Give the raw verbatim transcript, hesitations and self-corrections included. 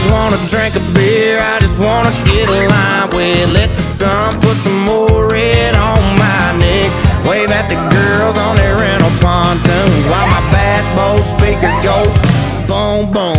just wanna drink a beer, I just wanna get a line with. Let the sun put some more red on my neck. Wave at the girls on their rental pontoons while my bass bowl speakers go boom, boom.